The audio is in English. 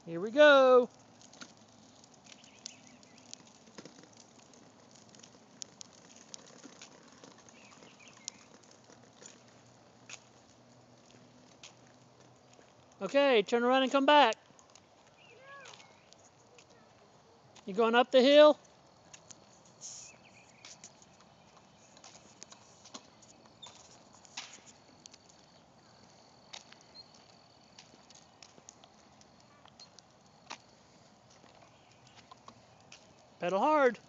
Here we go. Okay, turn around and come back. You going up the hill? Pedal hard.